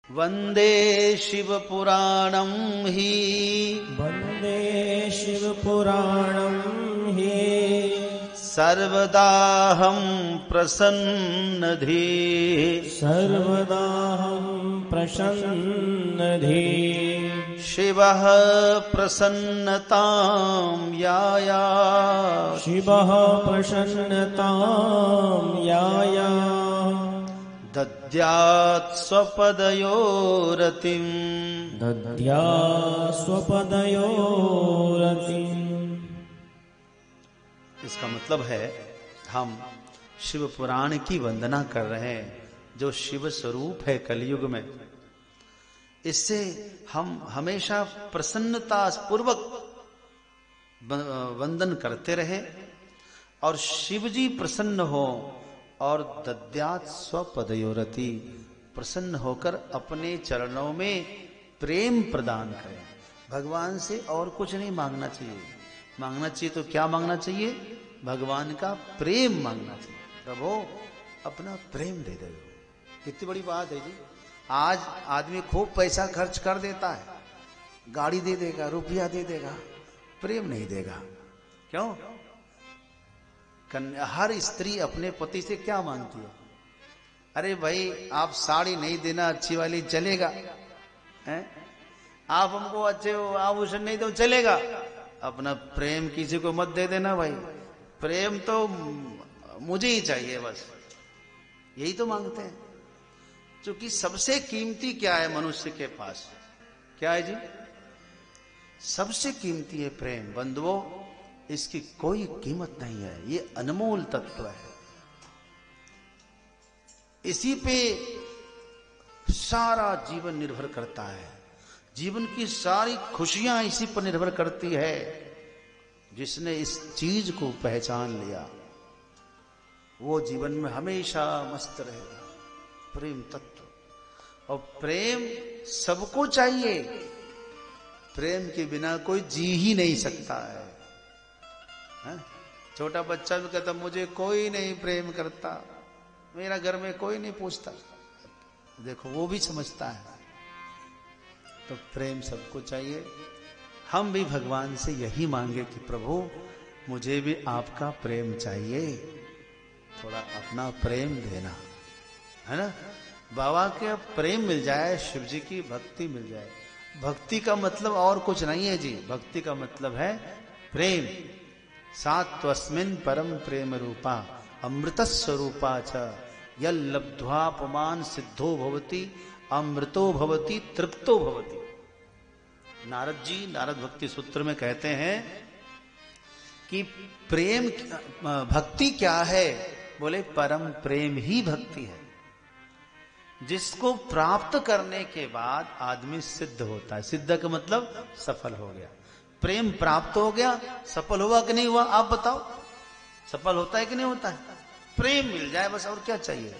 वंदे शिव पुराणं हि वन्दे शिवपुराणं हि सर्वदाहं प्रसन्नधीः सर्वदाहं प्रसन्नधीः शिवः प्रसन्नतां यायात् शिवः प्रसन्नतां यायात् दद्यात् स्वपदयोरतिम् दद्यात् स्वपदयोरतिम्। इसका मतलब है हम शिव पुराण की वंदना कर रहे हैं जो शिव स्वरूप है कलयुग में। इससे हम हमेशा प्रसन्नता पूर्वक वंदन करते रहे और शिव जी प्रसन्न हो और दद्यात् स्वपदयोरति प्रसन्न होकर अपने चरणों में प्रेम प्रदान करें। भगवान से और कुछ नहीं मांगना चाहिए। मांगना चाहिए तो क्या मांगना चाहिए? भगवान का प्रेम मांगना चाहिए। प्रभु अपना प्रेम दे दो। कितनी बड़ी बात है जी। आज आदमी खूब पैसा खर्च कर देता है, गाड़ी दे देगा, रुपया दे देगा, प्रेम नहीं देगा। क्यों? हर स्त्री अपने पति से क्या मांगती है? अरे भाई आप साड़ी नहीं देना अच्छी वाली, चलेगा हैं? आप हमको अच्छे आभूषण नहीं दो, चलेगा। अपना प्रेम किसी को मत दे देना भाई। प्रेम तो मुझे ही चाहिए बस, यही तो मांगते हैं। क्योंकि सबसे कीमती क्या है मनुष्य के पास? क्या है जी? सबसे कीमती है प्रेम। बंधुओं, इसकी कोई कीमत नहीं है। ये अनमोल तत्व है। इसी पे सारा जीवन निर्भर करता है। जीवन की सारी खुशियां इसी पर निर्भर करती है। जिसने इस चीज को पहचान लिया वो जीवन में हमेशा मस्त रहेगा। प्रेम तत्व। और प्रेम सबको चाहिए। प्रेम के बिना कोई जी ही नहीं सकता है। छोटा बच्चा भी कहता मुझे कोई नहीं प्रेम करता, मेरा घर में कोई नहीं पूछता। देखो वो भी समझता है। तो प्रेम सबको चाहिए। हम भी भगवान से यही मांगे कि प्रभु मुझे भी आपका प्रेम चाहिए, थोड़ा अपना प्रेम देना, है ना। बाबा के प्रेम मिल जाए, शिव जी की भक्ति मिल जाए। भक्ति का मतलब और कुछ नहीं है जी। भक्ति का मतलब है प्रेम। सात्वस्मिन् परम प्रेम रूपा अमृत स्वरूपा च यल्लब्ध्वा पुमान् सिद्धो भवति अमृतो भवति तृप्तो भवति। नारद जी नारद भक्ति सूत्र में कहते हैं कि प्रेम भक्ति क्या है? बोले परम प्रेम ही भक्ति है। जिसको प्राप्त करने के बाद आदमी सिद्ध होता है। सिद्ध का मतलब सफल हो गया। प्रेम प्राप्त हो गया, सफल हुआ कि नहीं हुआ? आप बताओ, सफल होता है कि नहीं होता है? प्रेम मिल जाए बस, और क्या चाहिए?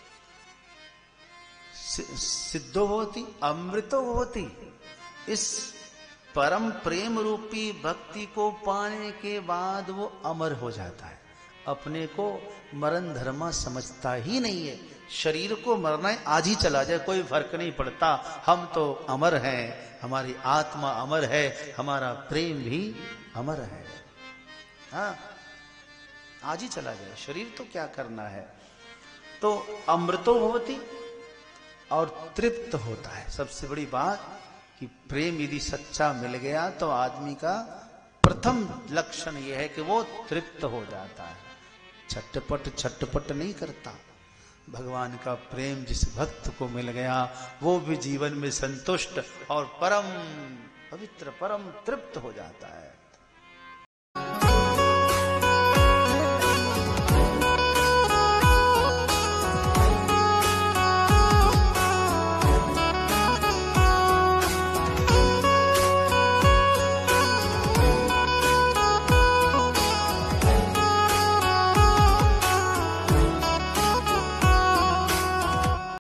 सिद्धो होती अमृतो होती। इस परम प्रेम रूपी भक्ति को पाने के बाद वो अमर हो जाता है। अपने को मरण धर्मा समझता ही नहीं है। शरीर को मरना है, आज ही चला जाए, कोई फर्क नहीं पड़ता। हम तो अमर हैं, हमारी आत्मा अमर है, हमारा प्रेम भी अमर है। हाँ, आज ही चला जाए, शरीर तो क्या करना है। तो अमृतो भवति और तृप्त होता है। सबसे बड़ी बात कि प्रेम यदि सच्चा मिल गया तो आदमी का प्रथम लक्षण यह है कि वो तृप्त हो जाता है। छटपट छटपट नहीं करता। भगवान का प्रेम जिस भक्त को मिल गया वो भी जीवन में संतुष्ट और परम पवित्र, परम तृप्त हो जाता है।